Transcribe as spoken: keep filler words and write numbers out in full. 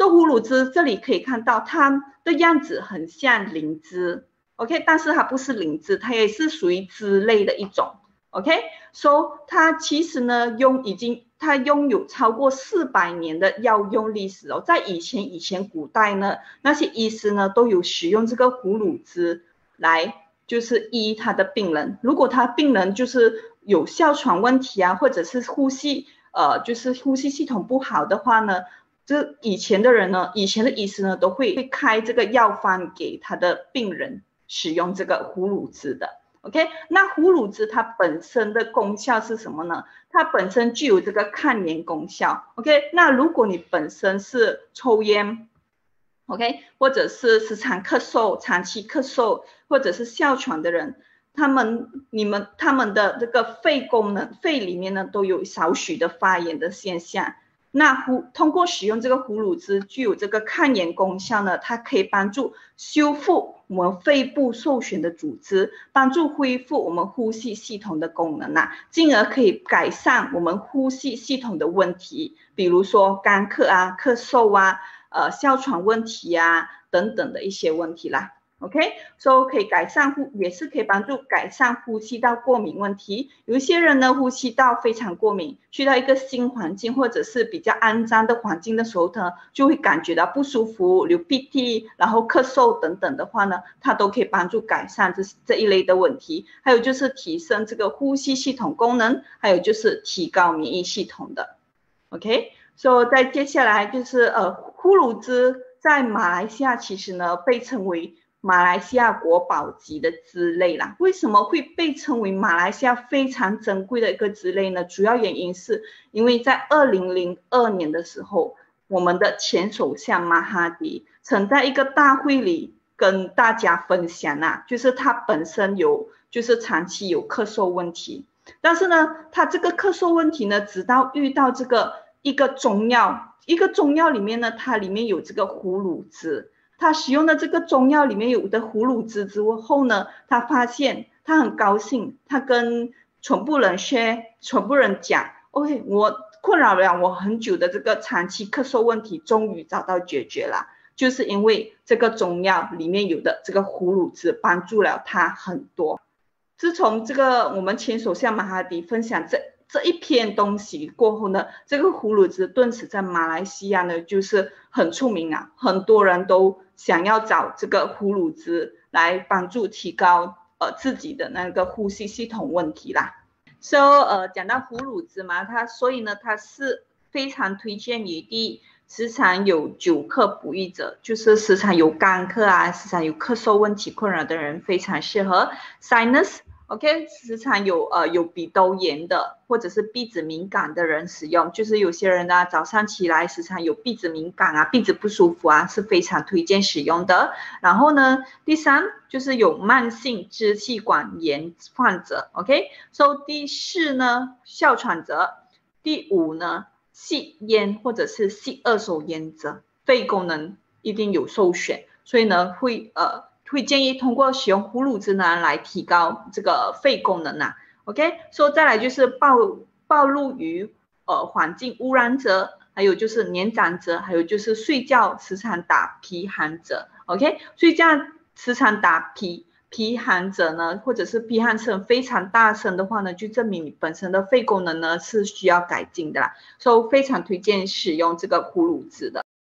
说虎乳汁这里可以看到它的样子很像灵芝 ，OK， 但是它不是灵芝，它也是属于枝类的一种 ，OK， 所、so, 它其实呢拥已经它拥有超过四百年的药用历史哦，在以前以前古代呢，那些医师呢都有使用这个虎乳汁来就是医他的病人，如果他病人就是有哮喘问题啊，或者是呼吸呃就是呼吸系统不好的话呢。这以前的人呢，以前的医师呢，都会开这个药方给他的病人使用这个虎乳汁的。OK， 那虎乳汁它本身的功效是什么呢？它本身具有这个抗炎功效。OK， 那如果你本身是抽烟 ，OK， 或者是时常咳嗽、长期咳嗽，或者是哮喘的人，他们、你们、他们的这个肺功能、肺里面呢都有少许的发炎的现象。那虎通过使用这个虎乳汁具有这个抗炎功效呢，它可以帮助修复我们肺部受损的组织，帮助恢复我们呼吸系统的功能啊，进而可以改善我们呼吸系统的问题，比如说干咳啊、咳嗽啊、呃哮喘问题啊等等的一些问题啦。OK， 所、so, 可以改善呼，也是可以帮助改善呼吸道过敏问题。有一些人呢，呼吸道非常过敏，去到一个新环境或者是比较肮脏的环境的时候呢，就会感觉到不舒服、流鼻涕，然后咳嗽等等的话呢，它都可以帮助改善这这一类的问题。还有就是提升这个呼吸系统功能，还有就是提高免疫系统的。OK， 所、so, 在接下来就是呃，虎乳汁在马来西亚其实呢被称为马来西亚国宝级的枝类啦，为什么会被称为马来西亚非常珍贵的一个枝类呢？主要原因是因为在二零零二年的时候，我们的前首相马哈迪曾在一个大会里跟大家分享啊，就是他本身有就是长期有咳嗽问题，但是呢，他这个咳嗽问题呢，直到遇到这个一个中药，一个中药里面呢，它里面有这个虎乳汁。他使用的这个中药里面有的虎乳汁之后呢，他发现他很高兴，他跟全部人 share， 全部人讲 ，OK， 我困扰了我很久的这个长期咳嗽问题，终于找到解决了，就是因为这个中药里面有的这个虎乳汁帮助了他很多。自从这个我们前首相马哈迪分享这这一篇东西过后呢，这个虎乳汁顿时在马来西亚呢就是很出名啊，很多人都想要找这个虎乳汁来帮助提高呃自己的那个呼吸系统问题啦。So 呃讲到虎乳汁嘛，它所以呢它是非常推荐于第一时常有久咳不愈者，就是时常有干咳啊、时常有咳嗽问题困扰的人非常适合。Sinus OK， 时常有呃有鼻窦炎的或者是鼻子敏感的人使用，就是有些人呢早上起来时常有鼻子敏感啊、鼻子不舒服啊，是非常推荐使用的。然后呢，第三就是有慢性支气管炎患者 ，OK，so 第四呢哮喘者，第五呢吸烟或者是吸二手烟者，肺功能一定有受损，所以呢会呃。会建议通过使用虎乳汁呢来提高这个肺功能啊 ，OK， 所以再来就是暴暴露于呃环境污染者，还有就是年长者，还有就是睡觉时常打皮鼾者 ，OK， 睡觉时常打皮皮鼾者呢，或者是皮鼾声非常大声的话呢，就证明你本身的肺功能呢是需要改进的啦，所以非常推荐使用这个虎乳汁的。